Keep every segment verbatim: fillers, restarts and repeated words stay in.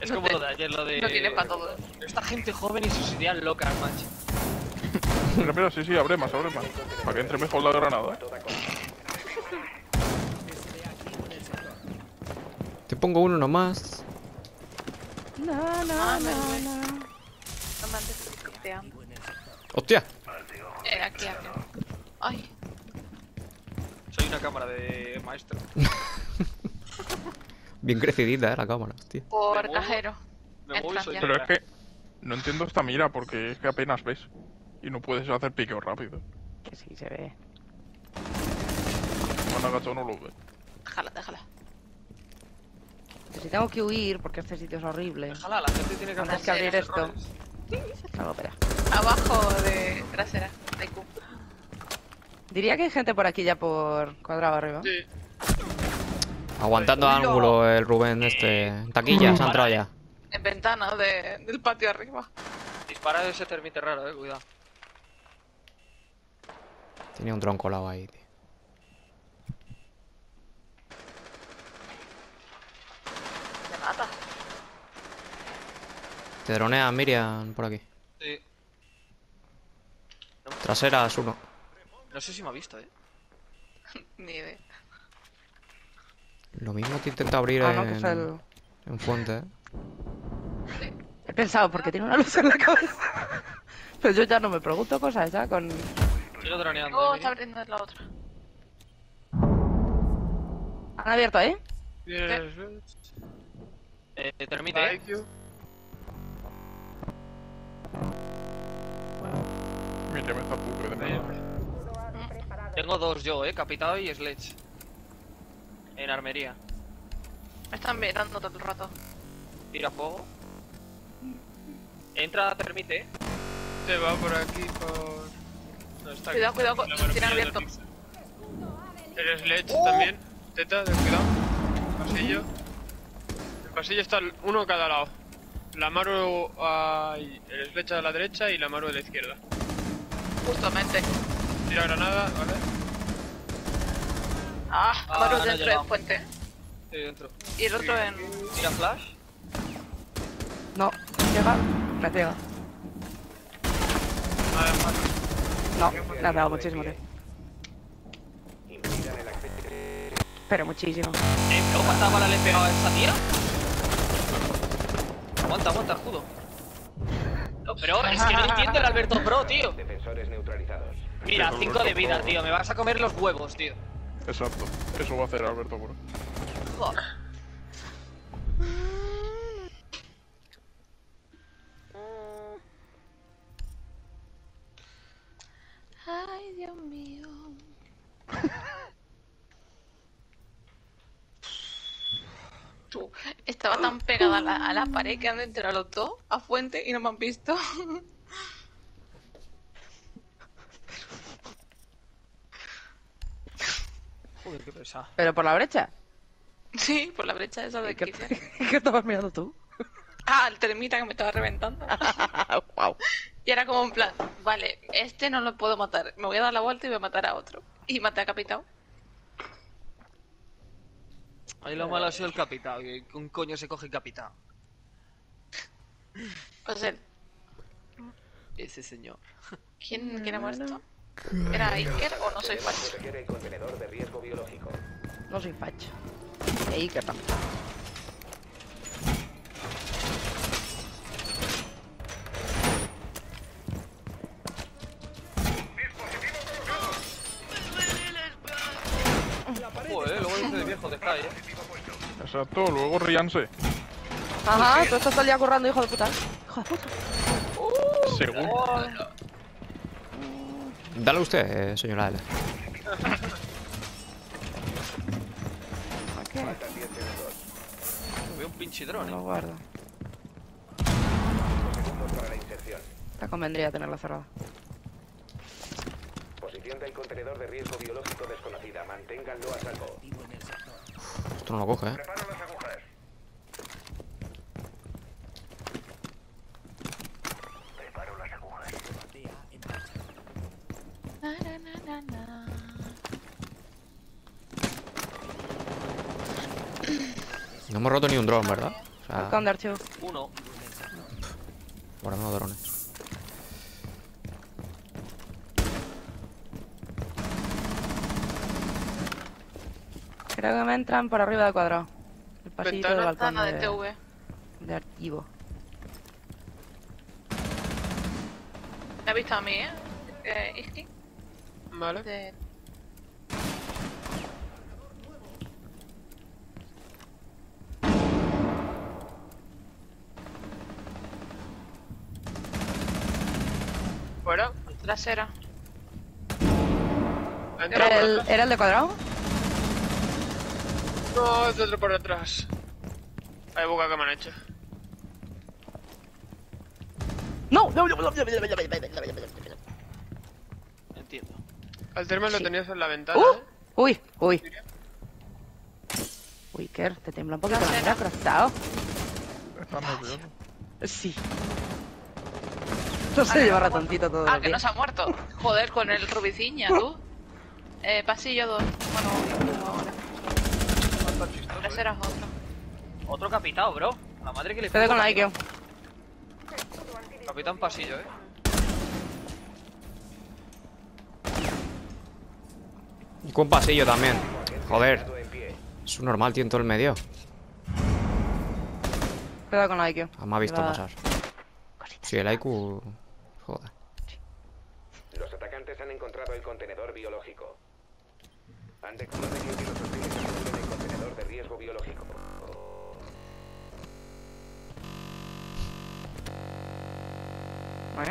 Es como lo de ayer, lo de... No tiene para todo. Esta gente joven y sus ideas locas, macho. Mira, mira, sí, sí, abre más, abre más. Para que entre mejor la granada. Te pongo uno nomás. No, no, no, no. No me andes picoteando. ¡Hostia! Eh, aquí, aquí. Ay. Soy una cámara de maestro. Bien crecidita, eh, la cámara, hostia. Por cajero. Me muevo y soy Pero es negra. que no entiendo esta mira porque es que apenas ves. Y no puedes hacer piqueo rápido. Que sí se ve. Cuando agachado no lo ves. Déjala, déjala. Pero si tengo que huir porque este sitio es horrible. Déjala, la gente tiene que Tendrás hacer que abrir esto. errores. Algo, espera. Abajo de trasera. De Q. Diría que hay gente por aquí ya por cuadrado arriba. Sí. Aguantando ángulo el Rubén este. Taquilla, se ha entrado ya. En ventana de, del patio arriba. Dispara ese termite raro, eh, cuidado. Tenía un tronco colado ahí, tío. Me mata. Te dronea Miriam por aquí. Sí. Traseras uno. No sé si me ha visto, eh. Ni idea. Lo mismo te intenta abrir Ah, no, en, que es el... en fuente, eh. He pensado, porque tiene una luz en la cabeza. Pero yo ya no me pregunto cosas, ya con... Sigo droneando, Oh, eh, está Miri. abriendo la otra. ¿Han abierto ahí? Eh, termite, eh. Mira, me está puque de nada. Tengo dos yo, eh. Capitado y Sledge. En armería. Me están mirando todo el rato. Tira fuego. Entra, termite, eh. Se va por aquí, por... No, está aquí. Cuidado, cuidado, La con- tiene barbilla abierto. de Pizza. El Sledge también. Teta, ten cuidado. Pasillo. El pasillo está uno a cada lado. La Maru a... el Sledge a la derecha y la Maru a la izquierda. Justamente. Tira granada, ¿vale? Ah, Ah, Amaru no ha dentro llegado. del puente. Estoy dentro. Y el otro en... Tira flash. No, llega, me pega. Nada más. No, le ha pegado muchísimo, tío. Pero muchísimo. Eh, pero ¿cuántas balas le he pegado a esa tía? Aguanta, aguanta, escudo. No, pero es que no entiendo el Alberto Pro, tío. Defensores neutralizados. Mira, Sí, cinco de Alberto vida, Pro. tío. Me vas a comer los huevos, tío. Exacto. Eso va a hacer Alberto Pro. Joder. Ay, Dios mío. Tú, estaba tan pegada a la, a la pared que han entrado los dos a fuente y no me han visto. Joder, qué pesado. ¿Pero por la brecha? Sí, por la brecha esa de ¿Qué, quince. ¿Qué estabas mirando tú? Ah, el termita que me estaba reventando. Wow. Y era como en plan, vale, este no lo puedo matar. Me voy a dar la vuelta y voy a matar a otro. Y maté a Capitán. Ahí lo malo ha sido el capitán. Que un coño se coge el capitán. Pues él. Ese señor. ¿Quién, ¿quién ha muerto? ¿Era Iker o no soy facho? Proteger el contenedor de riesgo biológico. No soy facho. Y ahí que tampoco. Joder, luego dice de viejo de Sky, eh. Exacto, luego ríanse. Ajá, tú estás todo el día currando, hijo de puta. Hijo de puta. Según. Dale usted, eh, señora L. ¿Qué? Veo un pinche dron, Lo eh. guardo. Segundos para la inserción. Te convendría tenerla cerrada. Posición del contenedor de riesgo biológico desconocida. Manténganlo a salvo. Esto no lo coge, eh. Preparo las agujas. Preparo las agujas. Na, na, na, na, na. No hemos roto ni un dron, ¿verdad? O sea, Al under, chico. Uno. ahora no drones. Creo que me entran por arriba del cuadrado. El pasillito del Ventana. balcón Ventana de de, T V. de archivo. Me ha visto a mí, ¿eh? eh Iski. Vale. De... Fuera. Trasera. Ha entrado ¿Era por el, atrás. ¿Era el de cuadrado? No, es otro por atrás. Hay boca que me han hecho. ¡No! ¡No! ¡No! Entiendo. Al termo lo Sí. tenías en la ventana, ¡Uh! ¿eh? Uy, uy. Uy, Ker, te tiembla un poquito la mira, cruzado. Está nervioso. Sí. No se lleva ratoncito todo Ah, el que día. no se ha muerto. Joder, con el rubiciña, tú. Eh, pasillo dos. Bueno, uno ahora. Bastante chistoso, Trasera ¿eh? es otro. Otro capitán, bro. La madre que le Quedé con la capitán. Ikeo. Capitán pasillo, eh. Y con pasillo también. Joder. Estado en pie. Es un normal, tío, en todo el medio. Cuidado con la Ikeo. Ah, me ha visto Va. pasar. Sí, el I Q... Joder. Los atacantes han encontrado el contenedor biológico. Han detectado que los hostiles acumulan el contenedor de riesgo biológico. ¿Vale?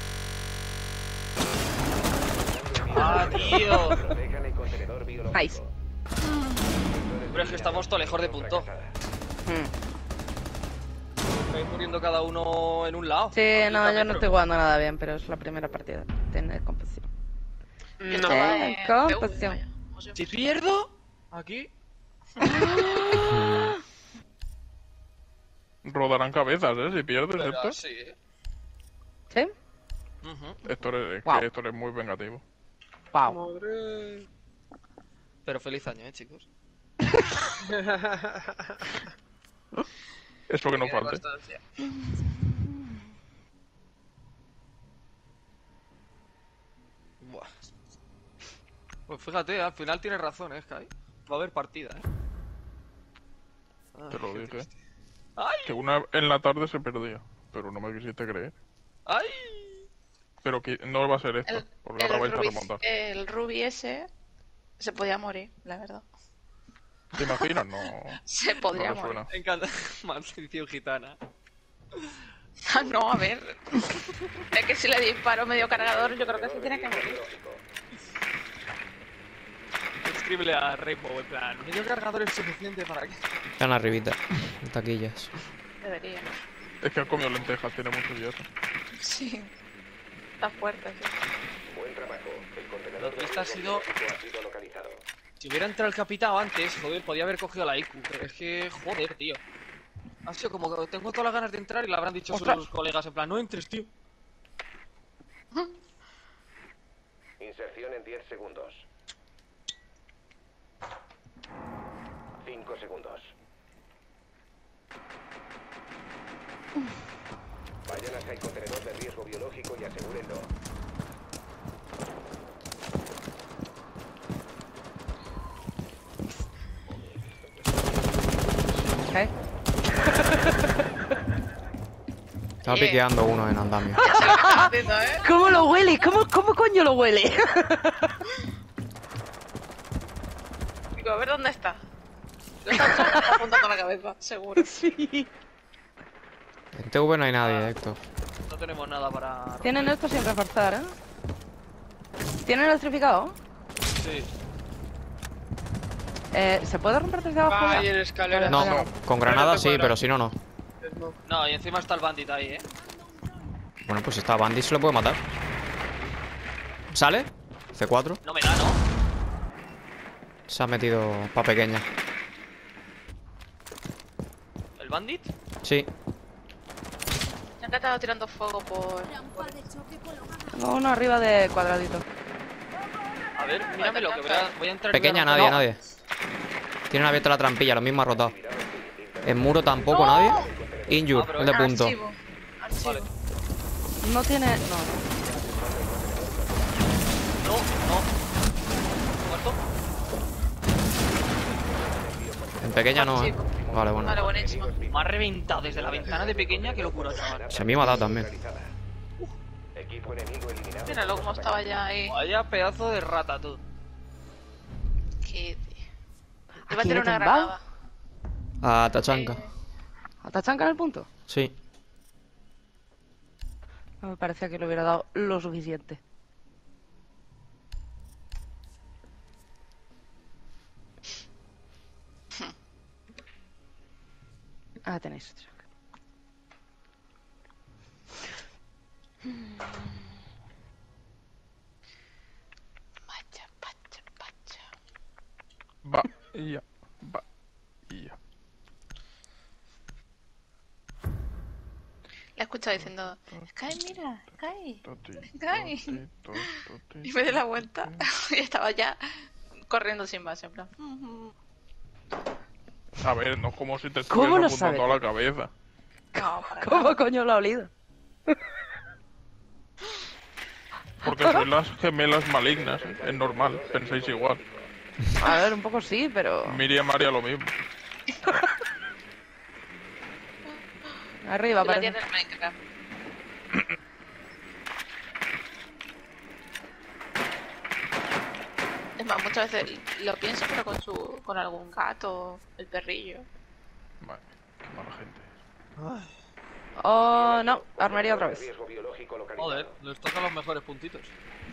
Ah, tío. Protejan el contenedor biológico. Nice. Pero es que estamos todo lejos de punto. Hmm. Estáis muriendo cada uno en un lado. Sí, no, yo no Completamente. estoy jugando nada bien, pero es la primera partida. Tener compasión. No. Estaba Sí, en con T V, pasión. vaya. O sea, Si pierdo, aquí. Rodarán cabezas, ¿eh? Si pierdes Pero esto. sí, eh. ¿Sí? Ujú. Héctor es, es Wow. que Héctor es muy vengativo. Wow. Madre. Pero feliz año, eh, chicos. Eso que no Tiene falte. constancia. Buah. Pues fíjate, al final tienes razón, eh, Sky. Va a haber partida, eh. Ay, Te lo qué dije. triste. ¡Ay! Que una en la tarde se perdía. Pero no me quisiste creer. ¡Ay! Pero que no va a ser esto. El, Porque ahora vais el, a Ruby, remontar. el Ruby ese se podía morir, la verdad. ¿Te imaginas? No. Se No podría me morir. suena. Me encanta. Maldición gitana. Ah, no, a ver. Es que si le disparo medio cargador, yo creo que se tiene que morir. Escríbele a Rainbow, en plan. ¿Medio cargador es suficiente para que? Están arribita. En taquillas. Debería. Es que ha comido lentejas, tiene mucho hierro. Sí. Está fuerte, sí. Buen trabajo. El contenedor de Esta ha riesgo sido- biológico ha sido localizado. Si hubiera entrado el capitán antes, joder, podía haber cogido la I Q. Pero es que, joder, tío. Ha sido como que tengo todas las ganas de entrar y le habrán dicho ¡Ostras! sus colegas en plan, no entres, tío. Inserción en diez segundos. cinco segundos. Vayan hasta el contenedor de riesgo biológico y asegúrenlo. ¿Qué? Estaba Bien. piqueando uno en andamio. Ya sé lo que estás haciendo, ¿eh? ¿Cómo lo huele? ¿Cómo, cómo coño lo huele? Digo, a ver dónde está. Lo está está apuntando la cabeza, seguro. Sí. En T V no hay nadie, Héctor. No tenemos nada para... Tienen esto sin reforzar, ¿eh? ¿Tienen electrificado? Sí. Eh, ¿Se puede romper desde abajo? Va ya? ahí en escalera. No, no. con granada sí, pero si no, no. No. No, y encima está el bandit ahí, eh. Bueno, pues si está Bandy se lo puede matar. ¿Sale? C cuatro. No me da, ¿no? Se ha metido pa' pequeña. ¿El bandit? Sí. Me han estado tirando fuego por... Tengo uno arriba de cuadradito. A ver, míramelo, que voy a, voy a entrar... y voy a Pequeña romper- nadie, No. nadie. Tienen abierta la trampilla, lo mismo ha rotado. Actividad hostil. En muro tampoco nadie. Injure, Ah, pero el de punto. Archivo. Archivo. Vale. No tiene. No. No, no. ¿Muerto? En pequeña no, eh. Archivo. Vale, bueno. Vale, buenísimo. Me ha reventado desde la ventana de pequeña, que locura, chaval. Se me ha matado también. Equipo enemigo eliminado. Míralo cómo estaba ya ahí. Vaya pedazo de rata, tú. Que... ¿A Iba a quién tirar he una tumbado? granada. A Tachanka. ¿A Tachanka en el punto? Sí. No me parecía que le hubiera dado lo suficiente. Ah, tenéis. Pacha, pacha, pacha. Va, y ya. Va, y ya. La he escuchado diciendo, Sky, mira, Sky. Toti, Sky. toti, toti, Y me di la vuelta y estaba ya corriendo sin base, en plan. "Mm, A ver, no es como si te ¿Cómo lo estuvieras apuntando sabe? a la cabeza. No, para ¿Cómo nada". coño lo ha olido? Porque sois las gemelas malignas, ¿eh? Es normal, pensáis igual. A ver, un poco sí, pero. Miriam haría lo mismo. Arriba, La parece. tiene el Minecraft. Es más, muchas veces lo pienso, pero con su con algún gato, el perrillo. Vale, qué mala gente. Oh, no. Armería otra vez. Riesgo biológico localizado. Joder, les tocan los mejores puntitos.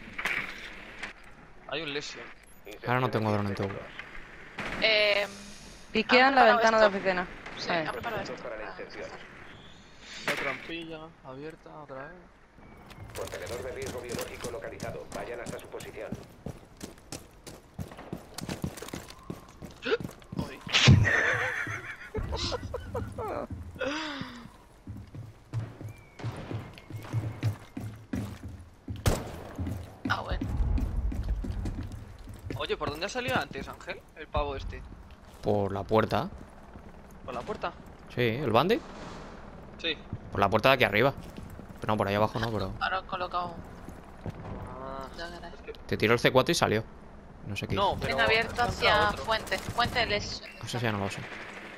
Hay un Lesion. Ahora no tengo dron en T V. Eh, Piquean ¿Han la preparado ventana de esto? oficina. sí, Sí. han preparado esto. Para la inserción. La trampilla abierta otra vez. Contenedor de riesgo biológico localizado. Vayan hasta su posición. Ah, bueno. Oye, ¿por dónde ha salido antes, Ángel? El pavo este. Por la puerta. ¿Por la puerta? Sí, ¿el bandit? Sí. Por la puerta de aquí arriba. Pero no, por ahí abajo no, pero... Ahora he colocado. Ah, Ya verás. Te tiró el C cuatro y salió. No sé qué hizo. no, pero... Tiene abierto ha hacia entrado otro. fuente. Fuente les. Pues eso ya no lo sé.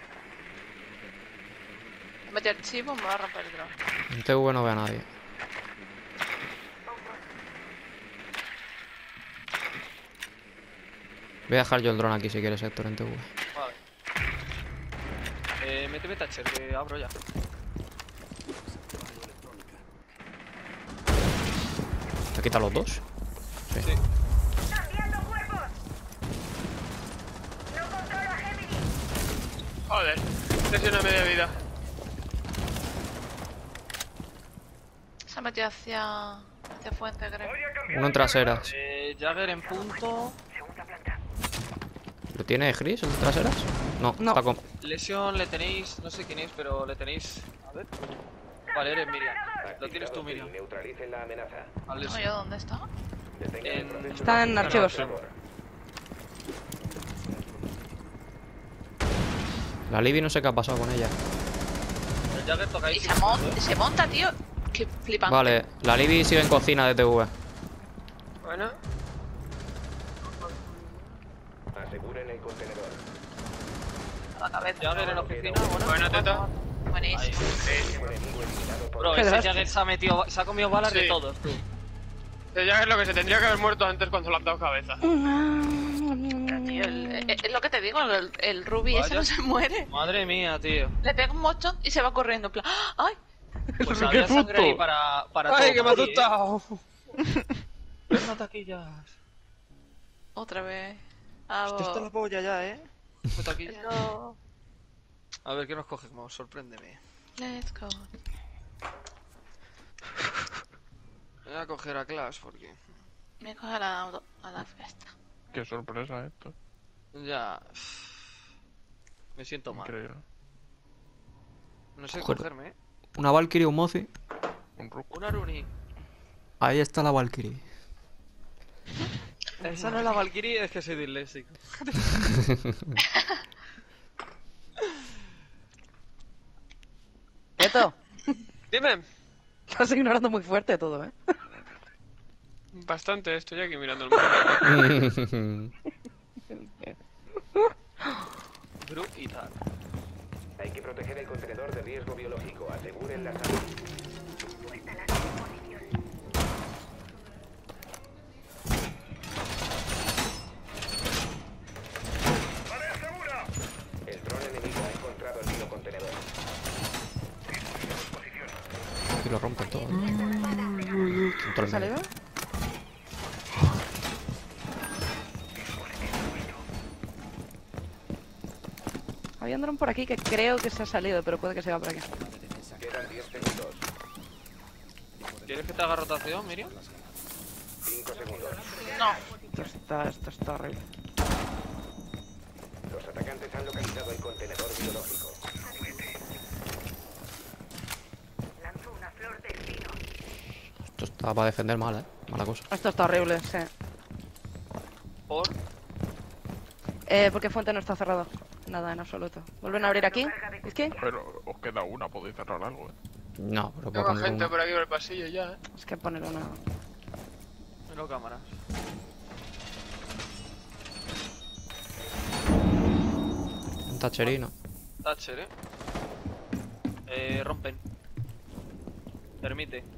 Mete archivo, me va a romper el drone. En T V no veo a nadie. Voy a dejar yo el dron aquí si quieres, Héctor, en T V. Vale. Eh, méteme Thatcher, que abro ya. ¿Te quita los dos? Sí. Sí. Joder, lesión a media vida. Se ha metido hacia. hacia fuente, creo. Uno en traseras. Eh, Jagger en punto. ¿Lo tiene Gris en traseras? No, No. está con... Lesion le tenéis, no sé quién es, pero le tenéis. A ver. Vale, eres Miriam. Lo tienes tú, Miriam. Neutralicen la amenaza. Al No, Lesion. yo dónde está. Detengan el En- proceso. Está en archivos. La Libby no sé qué ha pasado con ella. El Jagger toca ahí. Y se, mon- se monta, tío. Qué flipante. Vale, la Libby sigue en cocina de T V. Bueno, Aseguren el contenedor. A la cabeza. Jagger en oficina, bueno. buena teta. Buenísimo. Enemigo eliminado por Bro, Qué ese drástico. Jagger se ha metido, se ha comido balas de Sí. todos, tú. Ese ya es lo que se tendría que haber muerto antes cuando le han dado cabeza. Tío, el- eh, es lo que te digo, el, el Ruby ese Vaya. no se muere. Madre mía, tío. Le pega un mochón y se va corriendo. En plan, ¡ay! Pues ¡Qué había sangre susto! ahí para, para ¡Ay, todo que me ha Madrid, ¿eh? asustado! Ven, taquillas. Otra vez. Ah, Hostia, está la polla ya, ¿eh? Fue taquilla. Hello. A ver, ¿qué nos cogemos? Sorpréndeme. Let's go. Voy a coger a Clash porque... Me coge a la, auto- a la fiesta. Qué sorpresa esto. Ya... Me siento mal. Increíble. No sé Joder. cogerme, ¿eh? Una Valkyrie, un Mozi. Un Rook. Una Runi. Ahí está la Valkyrie. Esa no es la Valkyrie, es que soy disléxico. Teto, Dime. estás ignorando muy fuerte todo, ¿eh? Bastante, estoy aquí mirando el mapa. Brutal. Hay que proteger el contenedor de riesgo biológico. Aseguren la salud. El dron enemigo ha encontrado el biocontenedor. Y lo rompen todo. ¿Te ha salido? Había un dron por aquí que creo que se ha salido, pero puede que se va por aquí. Quedan diez segundos. ¿Quieres que te haga rotación, Miriam? cinco segundos. No. Esto está, esto está horrible. Los atacantes han localizado el contenedor biológico. Esto está para defender mal, eh. Mala cosa. Esto está horrible, sí. ¿Por? Eh, porque Fuente no está cerrado. Nada, en absoluto. ¿Vuelven a abrir aquí? ¿Es que? Pero os queda una, podéis cerrar algo, eh. No, pero puedo Tengo poner gente una. por aquí por el pasillo ya, eh. Es que poner una... Miro cámaras. Un tacherino. Thatcher, eh. Eh, rompen. Permite.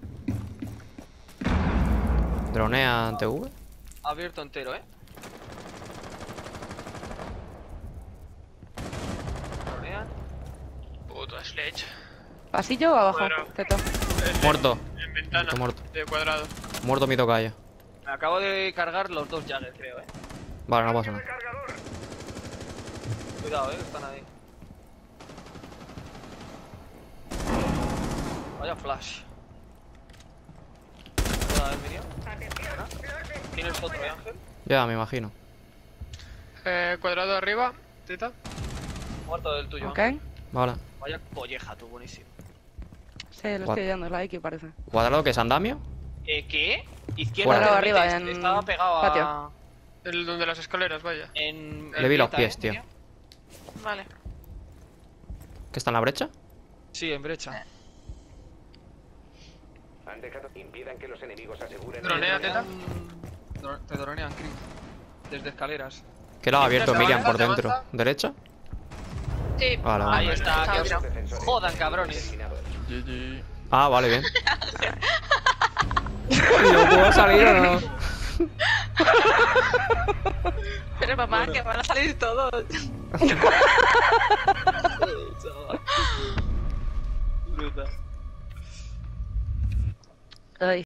Dronea T V. Abierto entero, eh. Dronean. Puto Sledge. ¿Pasillo o abajo? Cuadrado. Teto. Sledge. Muerto. En ventana. Muerto, muerto. De cuadrado. Muerto mi tocayo. Me acabo de cargar los dos Jagger, creo, eh. Vale, no pasa nada. Cuidado, eh, que están ahí. Vaya flash. Cuidado, eh, Miriam. ¿Tienes otro, eh, Ángel? Ya, me imagino. Eh, cuadrado arriba. Teta. Muerto del tuyo. Ok. Ángel. Vale. Vaya colleja, tú, buenísimo. Sí, lo What? estoy viendo, es la X parece. ¿Cuadrado que es andamio? Eh, ¿qué? Izquierda. Cuadrado permite, arriba, en Estaba pegado a... patio. El donde las escaleras, vaya. En... Le vi los en pies, eh, tío. Miriam. Vale. ¿Que está en la brecha? Sí, en brecha. Han dejado. Impidan que los enemigos aseguren. Dronea, teta. Dro- Te dronean, Chris. Desde escaleras. Que lo ha abierto Te Miriam por avanza, te dentro. avanza. ¿Derecha? Sí. Vale, vale. Ahí está, Está que os tirado. Defensores. jodan, cabrones. Eliminados. G G. Ah, vale, bien. ¿No puedo salir o no? Pero mamá, que van a salir todos. Brutal. Ay.